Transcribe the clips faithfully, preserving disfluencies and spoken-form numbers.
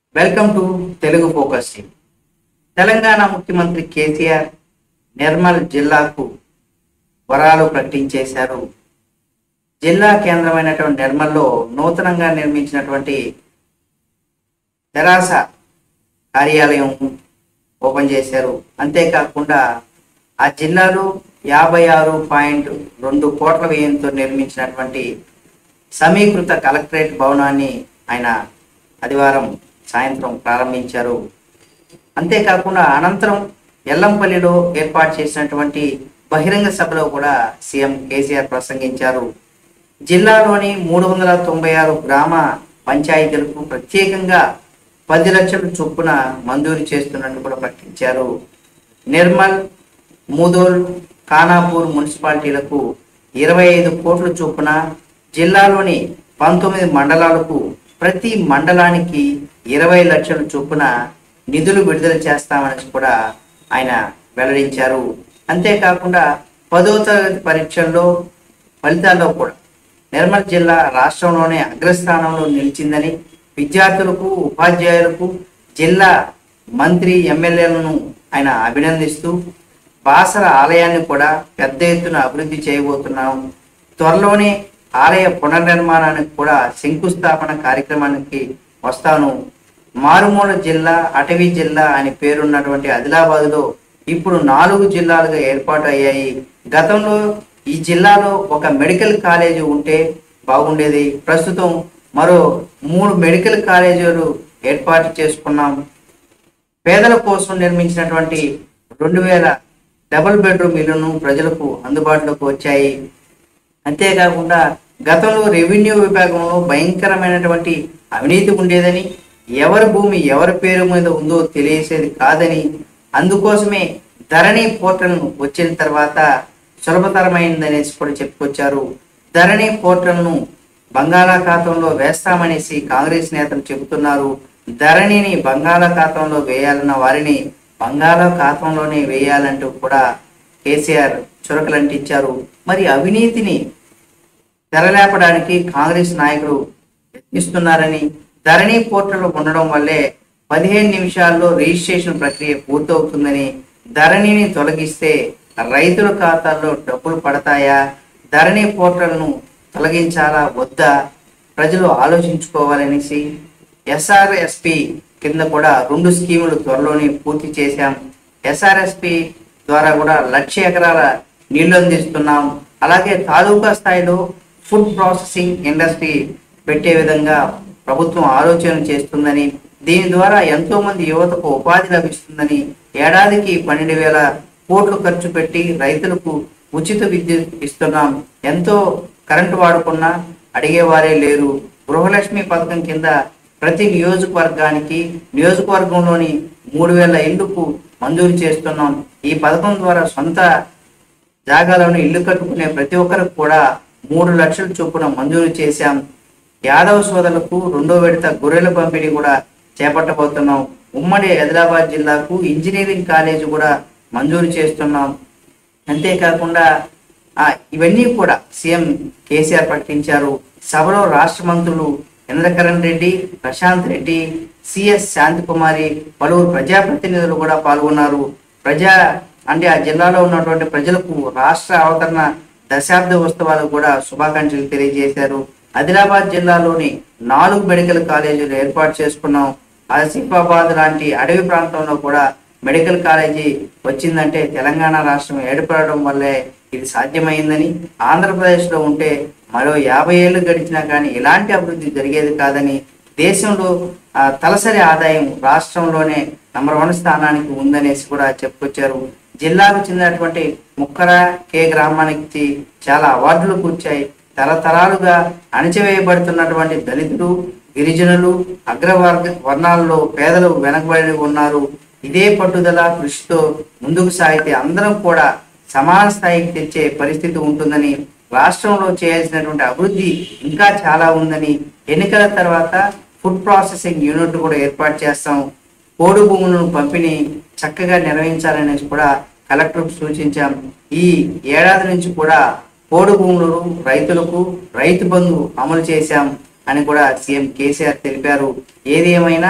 Welcome to Telugu focus TV. Telangana ముఖ్యమంత్రి కేసీఆర్ నిర్మల్ జిల్లాకు వరాలు ప్రకటించేశారు. జిల్లా కేంద్రమైనటువంటి నిర్మల్లో నూతనంగా నిర్మించినటువంటి తెరాస కార్యాలయం ఓపెన్ చేశారు. అంతేకాకుండా ఆ జిల్లాలో యాభై ఆరు పాయింట్ రెండు కోట్ల వ్యయంతో నిర్మించినటువంటి సమీకృత కలెక్టరేట్ భవనాన్ని ఆయన ఆదివారం సాయంత్రం ప్రారంభించారు. అంతేకాకుండా అనంతరం ఎల్లంపల్లిలో ఏర్పాటు చేసినటువంటి బహిరంగ సభలో కూడా సీఎం కేసీఆర్ ప్రసంగించారు. జిల్లాలోని మూడు వందల తొంభై ఆరు గ్రామ పంచాయతీలకు ప్రత్యేకంగా పది లక్షల చొప్పున మంజూరు చేస్తున్నట్టు కూడా ప్రకటించారు. నిర్మల్, ముదోల్, ఖానాపూర్ మున్సిపాలిటీలకు ఇరవై ఐదు కోట్ల చొప్పున, జిల్లాలోని పంతొమ్మిది మండలాలకు ప్రతి మండలానికి ఇరవై లక్షల చొప్పున నిధులు విడుదల చేస్తామని కూడా ఆయన వెల్లడించారు. అంతేకాకుండా పదో తరగతి పరీక్షల్లో ఫలితాల్లో కూడా నిర్మల్ జిల్లా రాష్ట్రంలోనే అగ్రస్థానంలో నిలిచిందని, విద్యార్థులకు, ఉపాధ్యాయులకు, జిల్లా మంత్రి, ఎమ్మెల్యేలను ఆయన అభినందిస్తూ బాసర ఆలయాన్ని కూడా పెద్ద ఎత్తున అభివృద్ధి చేయబోతున్నాం, త్వరలోనే ఆలయ పునర్నిర్మాణానికి కూడా శంకుస్థాపన కార్యక్రమానికి వస్తాను, మారుమూల జిల్లా, అటవీ జిల్లా అని పేరున్నటువంటి ఆదిలాబాద్లో ఇప్పుడు నాలుగు జిల్లాలుగా ఏర్పాటు అయ్యాయి, గతంలో ఈ జిల్లాలో ఒక మెడికల్ కాలేజీ ఉంటే బాగుండేది, ప్రస్తుతం మరో మూడు మెడికల్ కాలేజీలు ఏర్పాటు చేసుకున్నాం, పేదల కోసం నిర్మించినటువంటి రెండు వేల డబుల్ బెడ్రూమ్ ఇళ్లను ప్రజలకు అందుబాటులోకి వచ్చాయి. అంతేకాకుండా గతంలో రెవెన్యూ విభాగంలో భయంకరమైనటువంటి అవినీతి ఉండేదని, ఎవరి భూమి ఎవరి పేరు మీద ఉందో తెలియసేది కాదని, అందుకోసమే ధరణి పోర్టల్ వచ్చిన తర్వాత సులభతరమైందనేసి కూడా చెప్పుకొచ్చారు. ధరణి పోర్టల్ను బంగాళాఖాతంలో వేస్తామనేసి కాంగ్రెస్ నేతలు చెబుతున్నారు. ధరణిని బంగాళాఖాతంలో వేయాలన్న వారిని బంగాళాఖాతంలోనే వేయాలంటూ కూడా కేసీఆర్ చురకలంటించారు. మరి అవినీతిని తెరలేపడానికి కాంగ్రెస్ నాయకులు యత్నిస్తున్నారని, ధరణి పోర్టల్ ఉండడం వల్లే పదిహేను నిమిషాల్లో రిజిస్ట్రేషన్ ప్రక్రియ పూర్తవుతుందని, ధరణిని తొలగిస్తే రైతుల ఖాతాల్లో డబ్బులు పడతాయా, ధరణి పోర్టల్ను తొలగించాలా వద్దా ప్రజలు ఆలోచించుకోవాలనేసి ఎస్ఆర్ఎస్పి కింద కూడా రెండు స్కీములు త్వరలోనే పూర్తి చేశాం, ఎస్ఆర్ఎస్పి ద్వారా కూడా లక్ష ఎకరాల నీళ్లు అందిస్తున్నాం, అలాగే తాలూకా స్థాయిలో ఫుడ్ ప్రాసెసింగ్ ఇండస్ట్రీ పెట్టే విధంగా ప్రభుత్వం ఆలోచన చేస్తుందని, దీని ద్వారా ఎంతో మంది యువతకు ఉపాధి లభిస్తుందని, ఏడాదికి పన్నెండు వేల కోట్లు ఖర్చు పెట్టి రైతులకు ఉచిత విద్యుత్ ఇస్తున్నాం, ఎంతో కరెంటు వాడుకున్నా అడిగేవారే లేరు, గృహలక్ష్మి పథకం కింద ప్రతి నియోజకవర్గానికి నియోజకవర్గంలోని మూడు వేల ఇళ్లకు మంజూరు చేస్తున్నాం, ఈ పథకం ద్వారా సొంత జాగాలను ఇల్లు కట్టుకునే ప్రతి ఒక్కరికి కూడా మూడు లక్షల చొప్పున మంజూరు చేశాం, యాదవ సోదరులకు రెండో విడత గొర్రెల పంపిణీ కూడా చేపట్టబోతున్నాం, ఉమ్మడి ఆదిలాబాద్ జిల్లాకు ఇంజనీరింగ్ కాలేజీ కూడా మంజూరు చేస్తున్నాం. అంతేకాకుండా ఇవన్నీ కూడా సీఎం కేసీఆర్ ప్రకటించారు. సభలో రాష్ట్ర మంత్రులు ఇంద్రకరణ్ రెడ్డి, ప్రశాంత్ రెడ్డి, సిఎస్ శాంతికుమారి, పలువురు ప్రజాప్రతినిధులు కూడా పాల్గొన్నారు. ప్రజా అంటే ఆ జిల్లాలో ఉన్నటువంటి ప్రజలకు రాష్ట్ర అవతరణ దశాబ్ద ఉత్సవాలకు కూడా శుభాకాంక్షలు తెలియజేశారు. ఆదిలాబాద్ జిల్లాలోని నాలుగు మెడికల్ కాలేజీలు ఏర్పాటు చేసుకున్నాం, ఆసిఫాబాద్ లాంటి అడవి ప్రాంతంలో కూడా మెడికల్ కాలేజీ వచ్చిందంటే తెలంగాణ రాష్ట్రం ఏర్పడడం వల్లే ఇది సాధ్యమైందని, ఆంధ్రప్రదేశ్లో ఉంటే మరో యాభై ఏళ్ళు గడిచినా కానీ ఇలాంటి అభివృద్ధి జరిగేది కాదని, దేశంలో తలసరి ఆదాయం రాష్ట్రంలోనే నంబర్ వన్ స్థానానికి ఉందనేసి కూడా చెప్పుకొచ్చారు. జిల్లాకు చెందినటువంటి ముక్కర కే గ్రామానికి చాలా అవార్డులు కూర్చాయి. తరతరాలుగా అణచివేయబడుతున్నటువంటి దళితులు, గిరిజనులు, అగ్రవర్గ వర్ణాలలో పేదలు వెనకబడి ఉన్నారు. ఇదే పట్టుదల కృషితో ముందుకు సాగితే అందరం కూడా సమాన స్థాయికి తెచ్చే పరిస్థితి ఉంటుందని, రాష్ట్రంలో చేయాల్సినటువంటి అభివృద్ధి ఇంకా చాలా ఉందని, ఎన్నికల తర్వాత ఫుడ్ ప్రాసెసింగ్ యూనిట్ కూడా ఏర్పాటు చేస్తాం, పోడు భూములను పంపిణీ చక్కగా నిర్వహించాలనేసి కూడా కలెక్టర్కు సూచించాం. ఈ ఏడాది నుంచి కూడా పోడు భూములను రైతులకు రైతు బంధు అమలు చేశాం అని కూడా సీఎం కేసీఆర్ తెలిపారు. ఏది ఏమైనా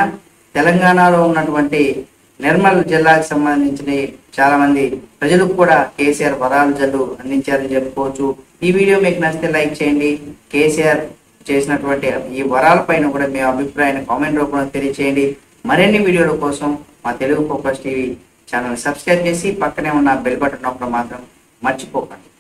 తెలంగాణలో ఉన్నటువంటి నిర్మల్ జిల్లాకు సంబంధించిన చాలా మంది ప్రజలకు కూడా కేసీఆర్ వరాలు జల్లు అందించారని చెప్పుకోవచ్చు. ఈ వీడియో మీకు నచ్చితే లైక్ చేయండి. కేసీఆర్ చేసినటువంటి ఈ వరాల పైన కూడా మీ అభిప్రాయాన్ని కామెంట్ రూపంలో తెలియచేయండి. మరిన్ని వీడియోల కోసం మా Telugu focus TV channel subscribe చేసి పక్కనే ఉన్న బెల్ బటన్ నొక్కడం మాత్రం మర్చిపోకండి.